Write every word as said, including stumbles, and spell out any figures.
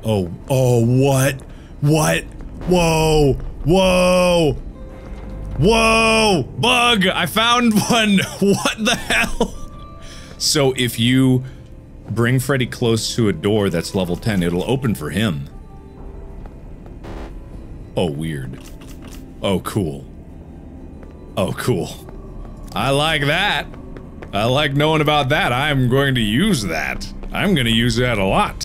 Oh, oh, what? What? Whoa! Whoa! Whoa! Bug! I found one! What the hell? So if you bring Freddy close to a door that's level ten, it'll open for him. Oh, weird. Oh, cool. Oh, cool. I like that. I like knowing about that. I'm going to use that. I'm gonna use that a lot.